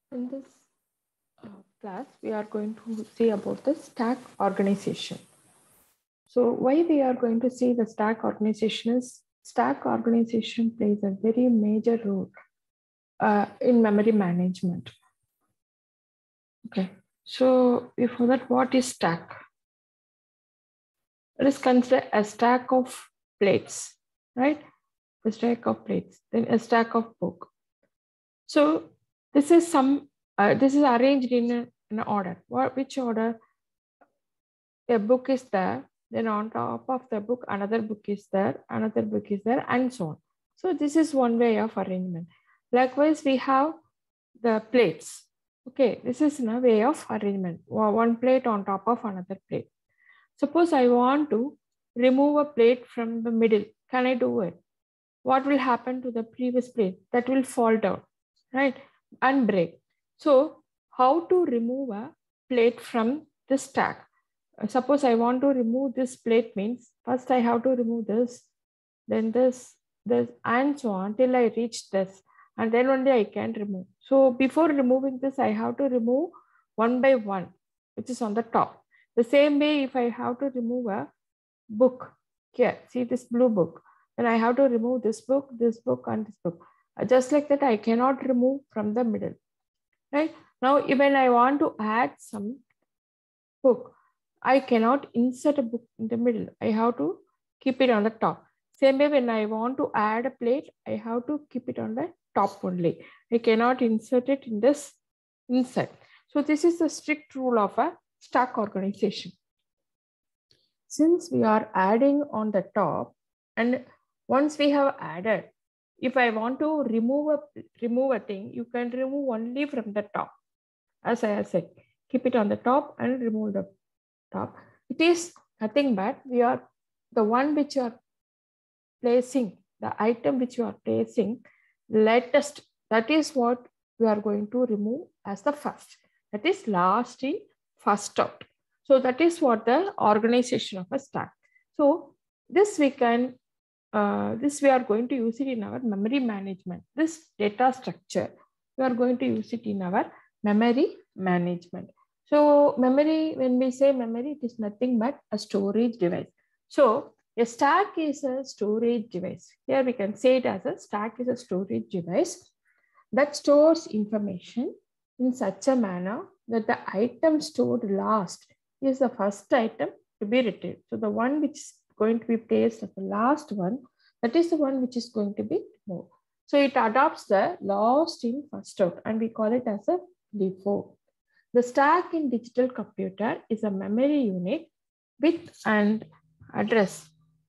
In this class, we are going to see about the stack organization. So why we are going to see the stack organization is stack organization plays a very major role in memory management. Okay, so before that, what is stack? It is considered a stack of plates, right? A stack of plates, then a stack of book. So this is this is arranged in an order. Which order? A book is there, then on top of the book, another book is there, another book is there, and so on. So this is one way of arrangement. Likewise, we have the plates. Okay, this is a way of arrangement. One plate on top of another plate. Suppose I want to remove a plate from the middle. Can I do it? What will happen to the previous plate? That will fall down, right? And break. So how to remove a plate from the stack? Suppose I want to remove this plate means first I have to remove this, then this, and so on till I reach this, and then only I can remove. So before removing this, I have to remove one by one, which is on the top. The same way, if I have to remove a book here, see this blue book, then I have to remove this book, and this book. Just like that, I cannot remove from the middle, right? Now, when I want to add some book, I cannot insert a book in the middle. I have to keep it on the top. Same way, when I want to add a plate, I have to keep it on the top only. I cannot insert it in this inside. So this is the strict rule of a stack organization. Since we are adding on the top, and once we have added, if I want to remove a thing, you can remove only from the top. As I have said, keep it on the top and remove the top. It is nothing but we are the one which you are placing, the item which you are placing latest, that is what we are going to remove as the first. That is last in, first out. So that is what the organization of a stack. So this we can, this we are going to use it in our memory management. This data structure, we are going to use it in our memory management. So memory, when we say memory, it is nothing but a storage device. So a stack is a storage device. Here we can say it as a stack is a storage device that stores information in such a manner that the item stored last is the first item to be retrieved. So the one which is going to be placed as the last one, that is the one which is going to be removed. So it adopts the last in, first out, and we call it as a LIFO. The stack in digital computer is a memory unit with an address.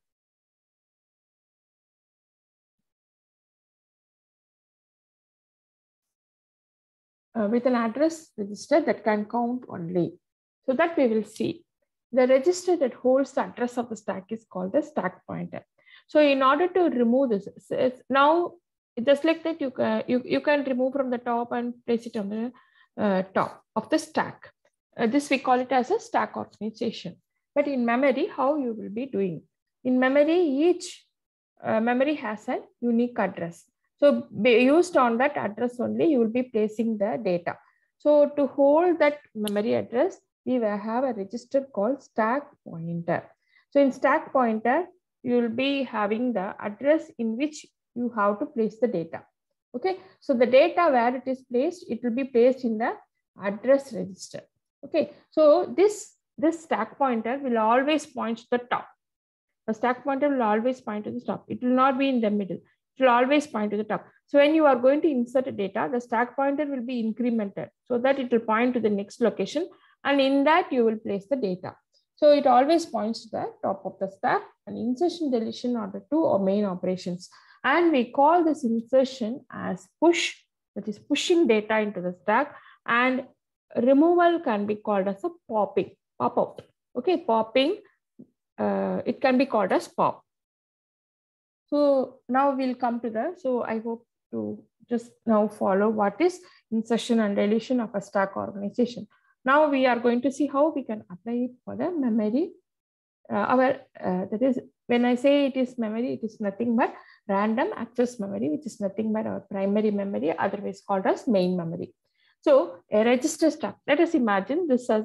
With an address register that can count only. So that we will see. The register that holds the address of the stack is called the stack pointer. So in order to remove this, now just like that, you can remove from the top and place it on the top of the stack. This we call it as a stack organization. But in memory, how you will be doing? In memory, each memory has a unique address. So used on that address only, you will be placing the data. So to hold that memory address, we will have a register called stack pointer. So in stack pointer, you will be having the address in which you have to place the data. Okay, so the data where it is placed, it will be placed in the address register. Okay, so this stack pointer will always point to the top. The stack pointer will always point to the top. It will not be in the middle. It will always point to the top. So when you are going to insert data, the stack pointer will be incremented so that it will point to the next location. And in that, you will place the data. So it always points to the top of the stack, and insertion, deletion are the two main operations. And we call this insertion as push, that is pushing data into the stack, and removal can be called as a popping, pop out. Okay, popping, it can be called as pop. So now we'll come to the, so I hope to just now follow what is insertion and deletion of a stack organization. Now we are going to see how we can apply it for the memory. That is, when I say it is memory, it is nothing but random access memory, which is nothing but our primary memory, otherwise called as main memory. So a register stack, let us imagine this as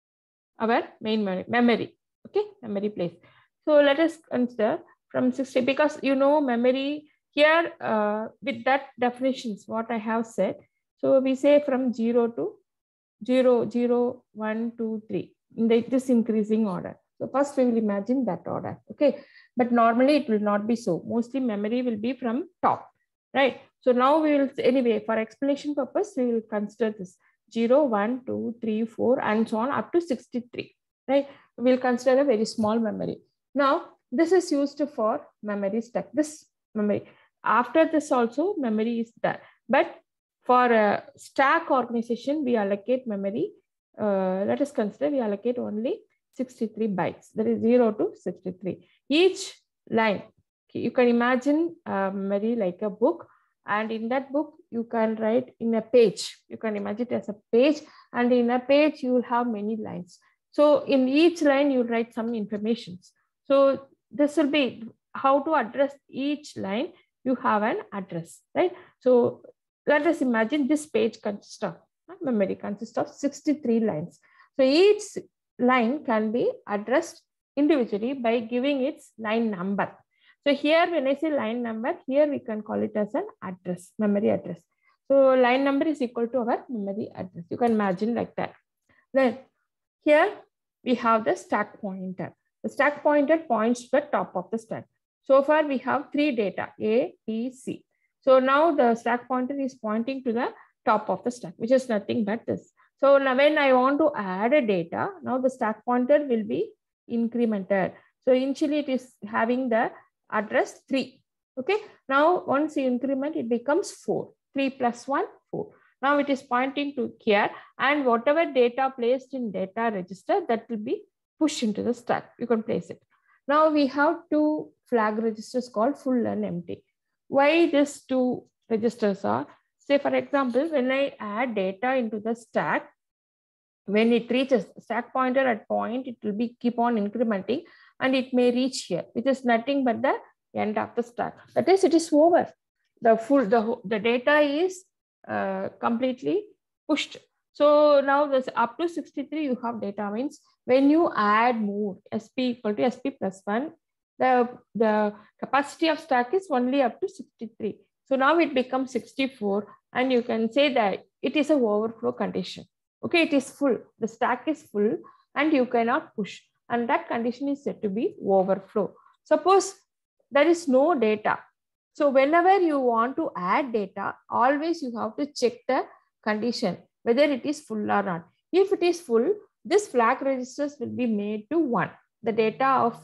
our main memory. Okay, memory place. So let us consider from 60, because memory here with that definitions what I have said. So we say from 0 to 0, 0, 1, 2, 3 in this increasing order. So first we will imagine that order. Okay, but normally it will not be so. Mostly memory will be from top, right? So now we will, anyway, for explanation purpose, we will consider this 0, 1, 2, 3, 4 and so on up to 63, right? We'll consider a very small memory. Now this is used for memory stack. This memory, after this also memory is there, but for a stack organization, we allocate memory. Let us consider we allocate only 63 bytes. That is 0 to 63. Each line, you can imagine memory like a book. And in that book, you can write in a page. You can imagine it as a page. And in a page, you will have many lines. So in each line, you write some information. So this will be how to address each line. You have an address, right? So let us imagine this page consists of, memory consists of 63 lines. So each line can be addressed individually by giving its line number. So here when I say line number, here we can call it as an address, memory address. So line number is equal to our memory address. You can imagine like that. Then here we have the stack pointer. The stack pointer points to the top of the stack. So far we have 3 data, A, B, C. So now the stack pointer is pointing to the top of the stack, which is nothing but this. So now when I want to add a data, now the stack pointer will be incremented. So initially it is having the address 3. Okay. Now once you increment, it becomes 4. 3 plus 1, 4. Now it is pointing to here, and whatever data placed in data register, that will be pushed into the stack. You can place it. Now we have 2 flag registers called full and empty. Why these 2 registers are? Say for example, when I add data into the stack, when it reaches stack pointer at point, it will be keep on incrementing and it may reach here, which is nothing but the end of the stack. That is, it is over. The data is completely pushed. So now this up to 63 you have data, means when you add more, SP equal to SP plus 1, the capacity of stack is only up to 63. So now it becomes 64 and you can say that it is an overflow condition. Okay, it is full. The stack is full and you cannot push. And that condition is said to be overflow. Suppose there is no data. So whenever you want to add data, always you have to check the condition, whether it is full or not. If it is full, this flag registers will be made to 1. The data of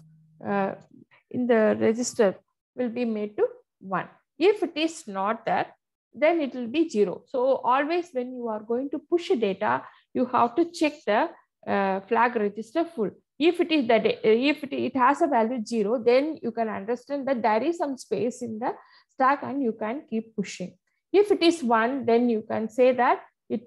in the register will be made to 1. If it is not there, then it will be 0. So always when you are going to push data, you have to check the flag register full. If it is that, if it has a value 0, then you can understand that there is some space in the stack and you can keep pushing. If it is 1, then you can say that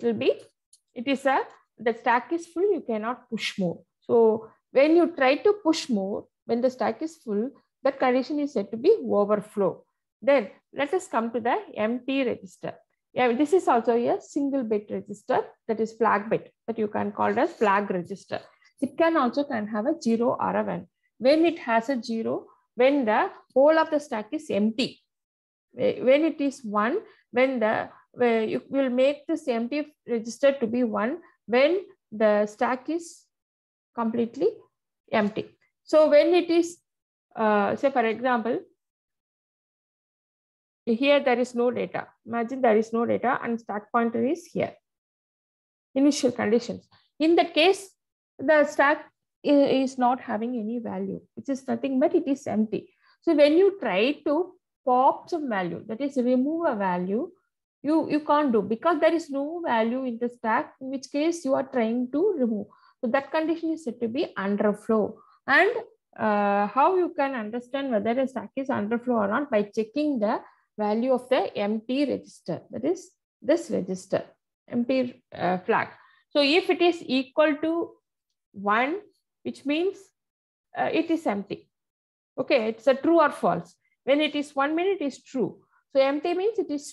the stack is full, you cannot push more. So when you try to push more, when the stack is full, that condition is said to be overflow. Then let us come to the empty register. Yeah, this is also a single bit register, that is flag bit, that you can call it as flag register. It can also have a 0 or a 1. When it has a 0, when the whole of the stack is empty. When it is 1, where you will make this empty register to be 1 when the stack is completely empty. So when it is, say for example, here there is no data. Imagine there is no data and stack pointer is here. Initial conditions. In that case, the stack is not having any value, which is nothing but it is empty. So when you try to pop some value, that is remove a value, you can't do, because there is no value in the stack, in which case you are trying to remove. So that condition is said to be underflow. And how you can understand whether a stack is underflow or not? By checking the value of the empty register, that is this register, empty flag. So if it is equal to 1, which means it is empty. Okay, it's a true or false. When it is 1 minute, it is true. So empty means it is true.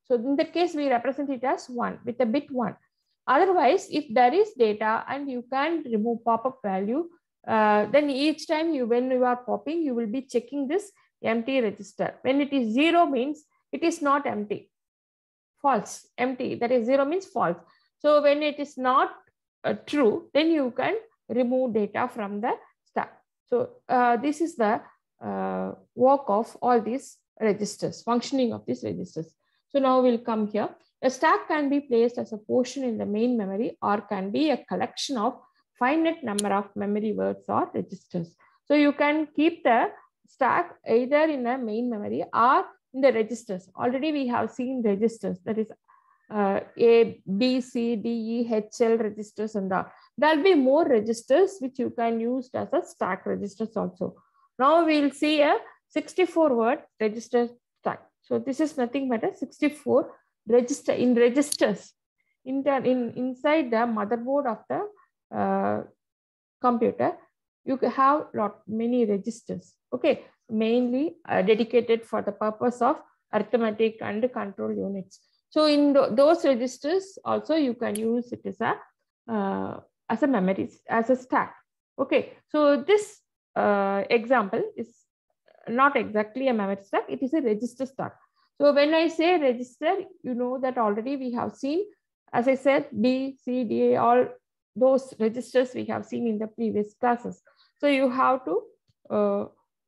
So in that case, we represent it as 1 with a bit 1. Otherwise, if there is data and you can remove pop-up value, then each time when you are popping, you will be checking this empty register. When it is 0 means it is not empty. False, empty, that is 0 means false. So when it is not true, then you can remove data from the stack. So this is the work of all these registers, functioning of these registers. So now we'll come here. A stack can be placed as a portion in the main memory or can be a collection of finite number of memory words or registers. So you can keep the stack either in a main memory or in the registers. Already we have seen registers, that is A, B, C, D, E, H, L registers and all. There'll be more registers which you can use as a stack registers also. Now we'll see a 64 word register stack. So this is nothing but a 64 register in registers inside the motherboard of the computer. You have many registers, okay, mainly dedicated for the purpose of arithmetic and control units. So in those registers also you can use it as a memory, as a stack. Okay, so this example is not exactly a memory stack, it is a register stack. So when I say register, you know that already we have seen, as I said, B, C, D, all those registers we have seen in the previous classes. So you have to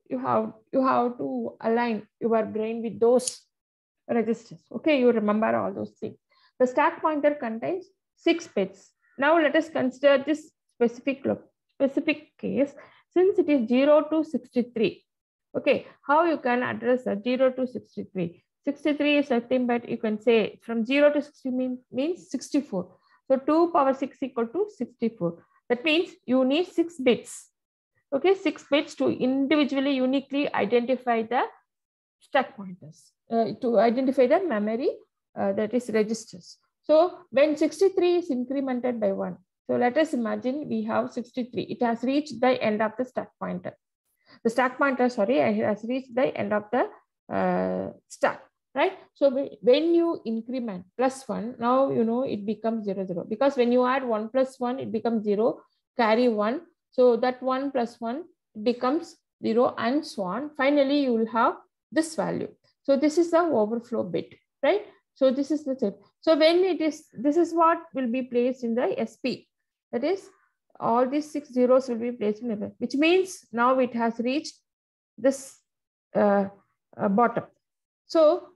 align your brain with those registers. Okay, you remember all those things. The stack pointer contains 6 bits. Now let us consider this specific case, since it is 0 to 63. Okay, how you can address a 0 to 63? 63 is nothing but you can say from 0 to 60 means 64. So 2 power 6 equal to 64. That means you need 6 bits. Okay, 6 bits to individually, uniquely identify the stack pointers, to identify the memory that is registers. So when 63 is incremented by 1, so let us imagine we have 63. It has reached the end of the stack pointer. The stack pointer, sorry, has reached the end of the stack, right? So when you increment +1, now you know it becomes 0, 0. Because when you add 1 plus 1, it becomes 0, carry 1. So that 1 plus 1 becomes 0 and so on. Finally, you will have this value. So this is the overflow bit, right? So this is the tip. So when it is, this is what will be placed in the SP. That is, all these 6 zeros will be placed in the, which means now it has reached this bottom. So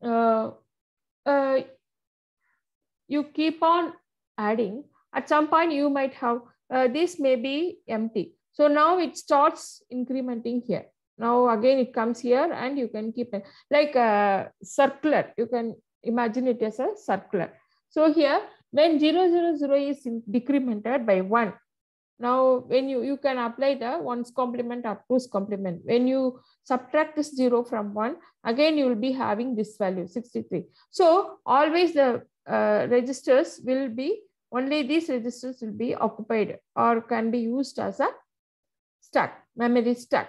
you keep on adding. At some point, you might have this may be empty. So now it starts incrementing here. Now again it comes here and you can keep it like a circular. You can imagine it as a circular. So here when 0, 0, 0 is decremented by 1. Now when you can apply the 1's complement or 2's complement. When you subtract this 0 from 1, again you will be having this value 63. So always the registers will be, only these registers will be occupied or can be used as a stack, memory stack.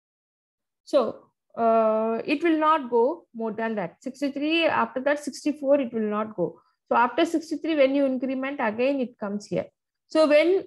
So it will not go more than that. 63, after that 64, it will not go. So after 63, when you increment, again it comes here. So when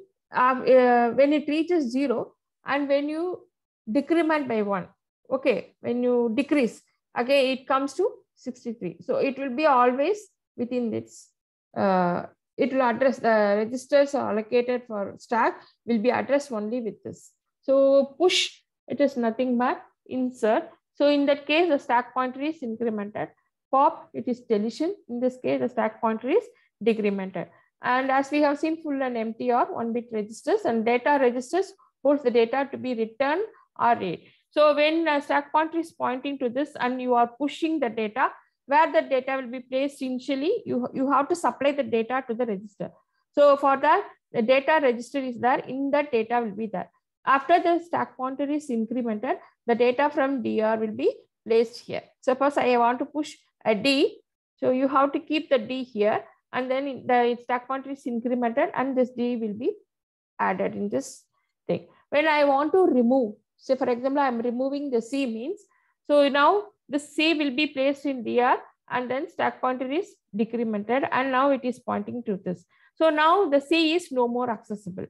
it reaches 0 and when you decrement by 1, okay, when you decrease, again it comes to 63. So it will be always within this. It will address the registers allocated for stack will be addressed only with this. So push, it is nothing but insert. So in that case, the stack pointer is incremented. Pop, it is deletion. In this case, the stack pointer is decremented. And as we have seen, full and empty or 1-bit registers, and data registers holds the data to be returned or read. So when a stack pointer is pointing to this and you are pushing the data, where the data will be placed initially, you have to supply the data to the register. So for that, the data register is there, in that data will be there. After the stack pointer is incremented, the data from DR will be placed here. Suppose I want to push a D, so you have to keep the D here, and then the stack pointer is incremented and this D will be added in this thing. When I want to remove, say for example, I'm removing the C means, so now the C will be placed in DR and then stack pointer is decremented, and now it is pointing to this. So now the C is no more accessible.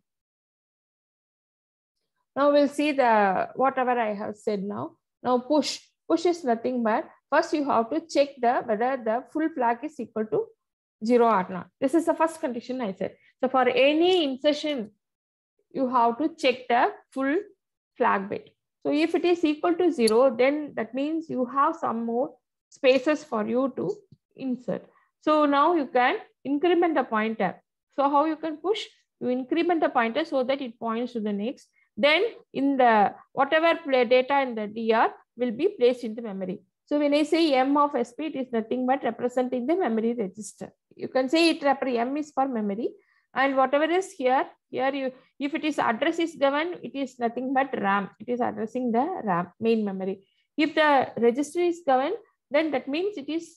Now we'll see the whatever I have said now. Now push. Push is nothing but first you have to check whether the full flag is equal to 0 or not. This is the first condition I said. So for any insertion, you have to check the full flag bit. So if it is equal to 0, then that means you have some more spaces for you to insert. So now you can increment the pointer. So how you can push? You increment the pointer so that it points to the next. Then in the whatever data in the DR will be placed in the memory. So when I say M of SP, it is nothing but representing the memory register. You can say it M is for memory, and whatever is here you, if it is address is given, it is nothing but RAM. It is addressing the RAM, main memory. If the register is given, then that means it is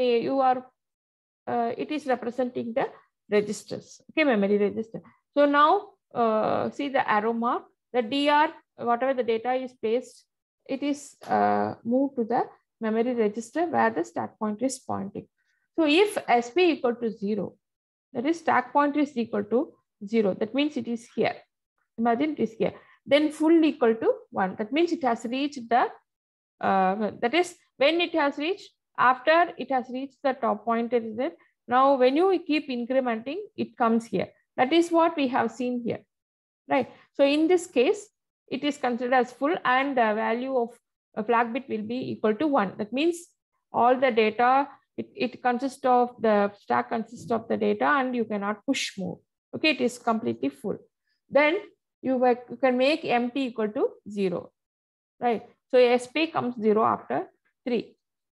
it is representing the registers. Okay, memory register. So now see the arrow mark. The DR, whatever the data is placed, it is moved to the memory register where the stack pointer is pointing. So if SP equal to 0, that is stack pointer is equal to 0, that means it is here. Imagine it is here. Then full equal to 1, that means it has reached the, that is when it has reached, after it has reached the top pointer is there. Now when you keep incrementing, it comes here. That is what we have seen here. Right. So in this case, it is considered as full, and the value of a flag bit will be equal to 1. That means all the data, it consists of the stack consists of the data, and you cannot push more. Okay, it is completely full. Then you can make empty equal to 0. Right. So SP comes 0 after 3.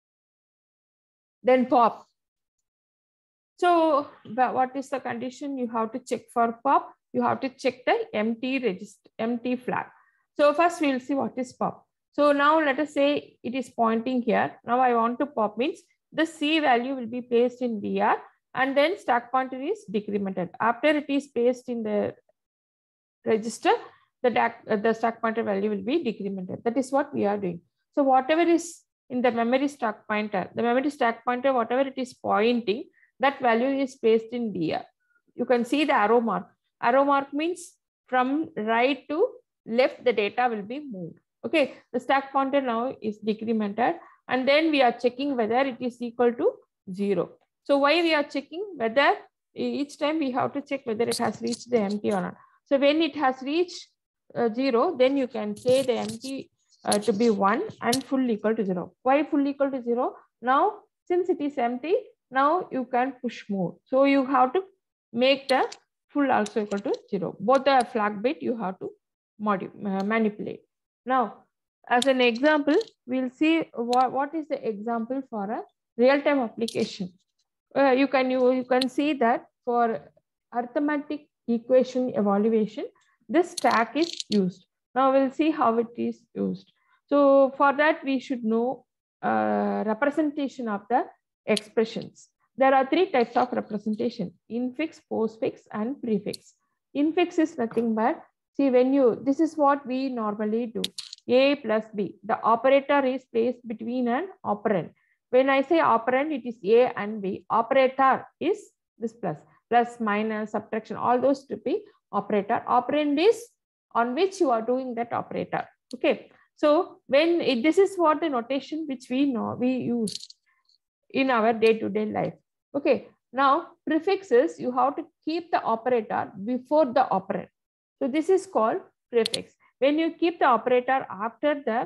Then pop. So what is the condition? You have to check for pop. You have to check the empty register, empty flag. So first we'll see what is pop. So now let us say it is pointing here. Now I want to pop means the C value will be placed in DR, and then stack pointer is decremented. After it is placed in the register, the stack pointer value will be decremented. That is what we are doing. So whatever is in the memory stack pointer, whatever it is pointing, that value is placed in DR. You can see the arrow mark. Arrow mark means from right to left, the data will be moved. Okay, the stack pointer now is decremented, and then we are checking whether it is equal to 0. So why we are checking? Whether each time we have to check whether it has reached the empty or not. So when it has reached 0, then you can say the empty to be 1 and full equal to 0. Why full equal to 0? Now, since it is empty, now you can push more. So you have to make the full also equal to 0. Both the flag bit you have to manipulate. Now, as an example, we'll see what is the example for a real-time application. You can see that for arithmetic equation evaluation, this stack is used. Now we'll see how it is used. So for that, we should know representation of the expressions. There are 3 types of representation: infix, postfix, and prefix. Infix is nothing but, see, this is what we normally do. A plus B. The operator is placed between an operand. When I say operand, it is A and B. Operator is this plus, minus, subtraction, all those to be operator. Operand is on which you are doing that operator. Okay. So this is what the notation which we use in our day-to-day life. Okay. Now prefixes, you have to keep the operator before the operand. So this is called prefix. When you keep the operator after the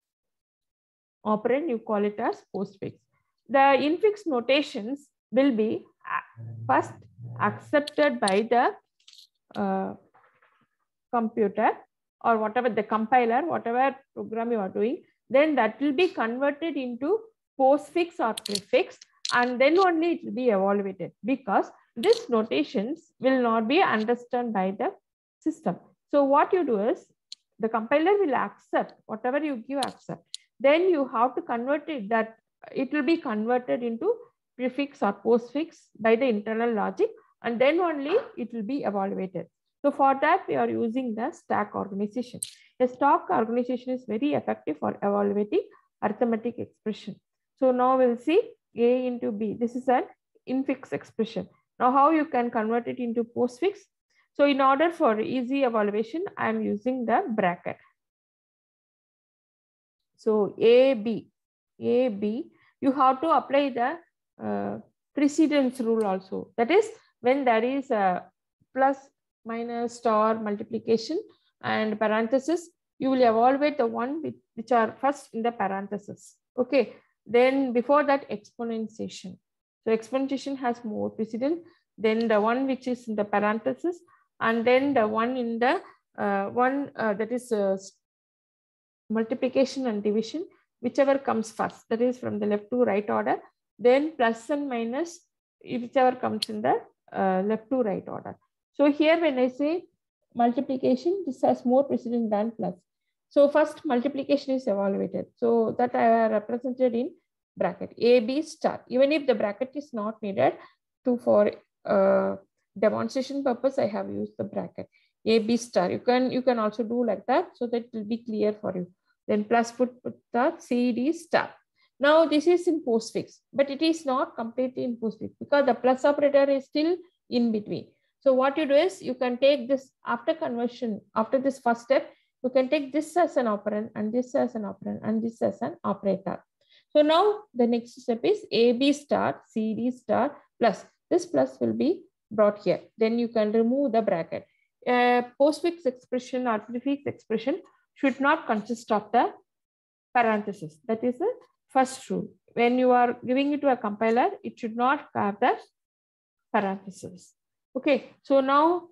operand, you call it as postfix. The infix notations will be first accepted by the computer or whatever the compiler, whatever program you are doing, then that will be converted into postfix or prefix, and then only it will be evaluated, because these notations will not be understood by the system. So what you do is, the compiler will accept whatever you give, accept. Then you have to convert it, that it will be converted into prefix or postfix by the internal logic, and then only it will be evaluated. So for that, we are using the stack organization. The stack organization is very effective for evaluating arithmetic expression. So now we'll see A into B. This is an infix expression. Now, how you can convert it into postfix? So in order for easy evaluation, I am using the bracket. So AB, you have to apply the precedence rule also. That is, when there is a plus, minus, star, multiplication and parenthesis, you will evaluate the one which are first in the parenthesis. Okay. Then before that, exponentiation. So exponentiation has more precedence. Then the one which is in the parenthesis, and then the one in the that is multiplication and division, whichever comes first, that is from the left to right order. Then plus and minus, whichever comes in the left to right order. So here when I say multiplication, this has more precedence than plus. So first multiplication is evaluated. So that I have represented in bracket AB star. Even if the bracket is not needed for demonstration purpose, I have used the bracket AB star. You can also do like that, so that it will be clear for you. Then plus put the CD star. Now this is in postfix, but it is not completely in postfix because the plus operator is still in between. So what you do is you can take this after conversion, after this first step, you can take this as an operand and this as an operand and this as an operator. So now the next step is AB star, CD star plus. This plus will be brought here. Then you can remove the bracket. Postfix expression or prefix expression should not consist of the parenthesis. That is the first rule. When you are giving it to a compiler, it should not have the parenthesis. Okay, so now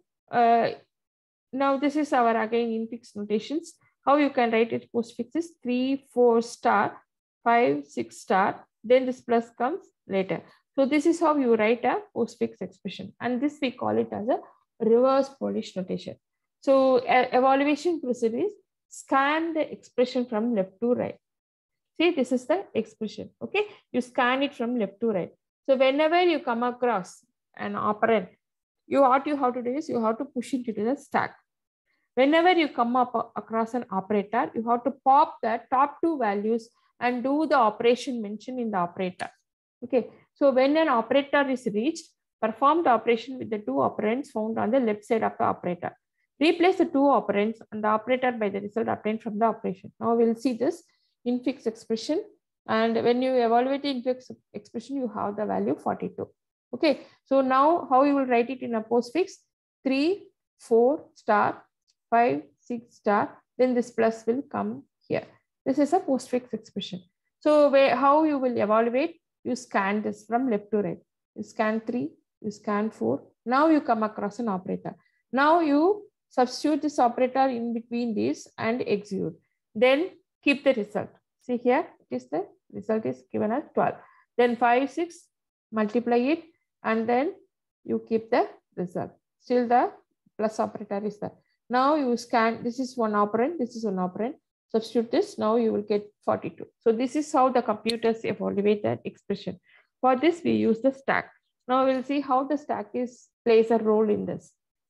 this is our again infix notations. How you can write it postfix is 3, 4 star, 5, 6 star. Then this plus comes later. So this is how you write a postfix expression, and this we call it as a reverse Polish notation. So evaluation procedure is scan the expression from left to right. See, this is the expression. Okay, you scan it from left to right. So whenever you come across an operand, what you have to do is you have to push it into the stack. Whenever you come up across an operator, you have to pop the top two values and do the operation mentioned in the operator. Okay, so when an operator is reached, perform the operation with the two operands found on the left side of the operator. Replace the two operands and the operator by the result obtained from the operation. Now we'll see this infix expression, and when you evaluate the infix expression, you have the value 42. Okay, so now how you will write it in a postfix? 3, 4 star, 5, 6 star, then this plus will come here. This is a postfix expression. So how you will evaluate? You scan this from left to right. You scan 3, you scan 4. Now you come across an operator. Now you substitute this operator in between these and execute. Then keep the result. See here, it is the result is given as 12. Then 5, 6, multiply it, and then you keep the result. Still the plus operator is there. Now you scan, this is one operand, this is one operand. Substitute this, now you will get 42. So this is how the computers evaluate that expression. For this, we use the stack. Now we'll see how the stack plays a role in this.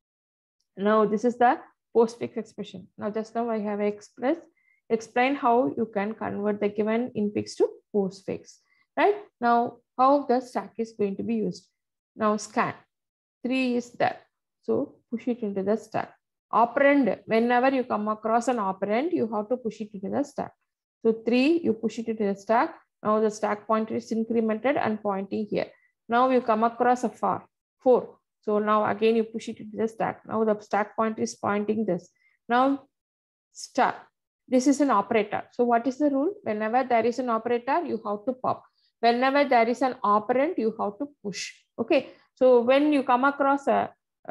Now this is the postfix expression. Now just now I have explained how you can convert the given infix to postfix. Right? Now how the stack is going to be used. Now scan. 3 is there. So push it into the stack. Operand, whenever you come across an operand, you have to push it into the stack. So 3, you push it into the stack. Now the stack pointer is incremented and pointing here. Now you come across a 4. So now again you push it into the stack. Now the stack pointer is pointing this. Now star. This is an operator. So what is the rule? Whenever there is an operator, you have to pop. Whenever there is an operand, you have to push. Okay. So when you come across a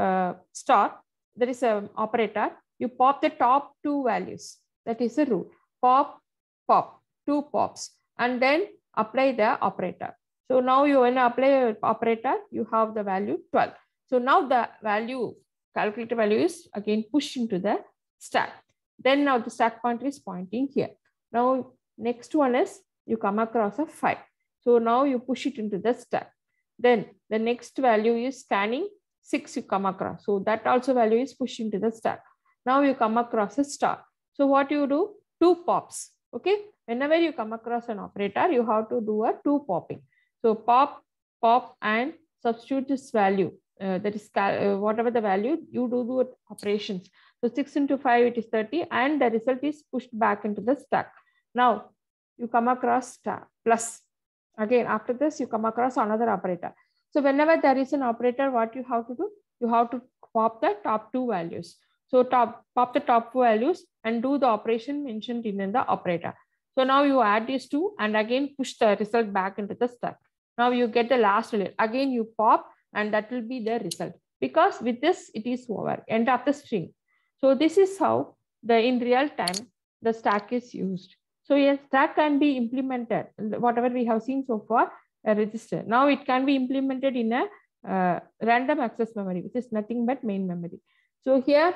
star, there is an operator, you pop the top two values. That is the rule. Pop, pop, 2 pops, and then apply the operator. So now you when you apply an operator, you have the value 12. So now the value, calculated value is again pushed into the stack. Then now the stack pointer is pointing here. Now next one is you come across a 5. So now you push it into the stack. Then the next value is scanning 6 you come across. So that also value is pushed into the stack. Now you come across a star. So what you do? 2 pops. Okay. Whenever you come across an operator, you have to do a 2 popping. So pop, and substitute this value. That is whatever the value, you do the operations. So 6 into 5, it is 30, and the result is pushed back into the stack. Now you come across star plus. Again, after this, you come across another operator. So whenever there is an operator, what you have to do? You have to pop the top two values. So pop the top values and do the operation mentioned in the operator. So now you add these two and again push the result back into the stack. Now you get the last value. Again you pop and that will be the result. Because with this, it is over, end of the string. So this is how in real time the stack is used. So yes, stack can be implemented, whatever we have seen so far, a register. Now it can be implemented in a random access memory, which is nothing but main memory. So here,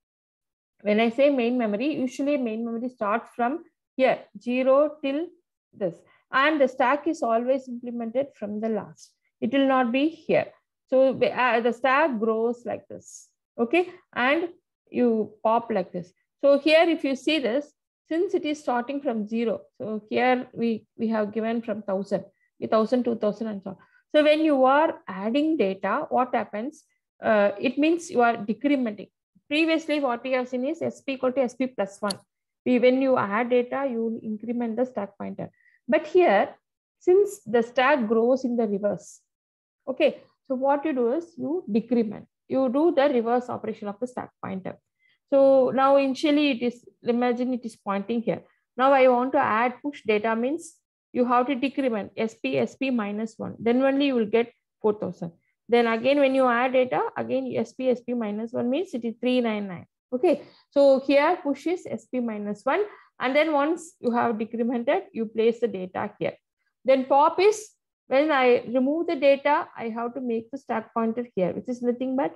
when I say main memory, usually main memory starts from here, 0 till this. And the stack is always implemented from the last. It will not be here. So the stack grows like this, okay? And you pop like this. So here, if you see this, since it is starting from 0, so here we have given from 1000, 1000, 2000 and so on. So when you are adding data, what happens? It means you are decrementing. Previously, what we have seen is SP equal to SP plus 1. When you add data, you increment the stack pointer. But here, since the stack grows in the reverse, okay, so what you do is you decrement. You do the reverse operation of the stack pointer. So now initially it is, imagine it is pointing here. Now I want to add push data, means you have to decrement SP minus 1. Then only you will get 4000. Then again, when you add data, again SP minus 1 means it is 399. Okay, so here push is SP minus 1. And then once you have decremented, you place the data here. Then pop is, when I remove the data, I have to make the stack pointer here, which is nothing but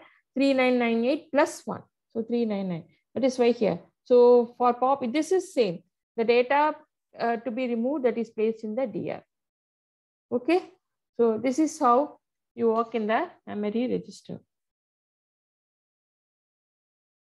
3998 plus 1. So 399. That is why here. So for pop, this is same. The data to be removed, that is placed in the DR. Okay. So this is how you work in the memory register.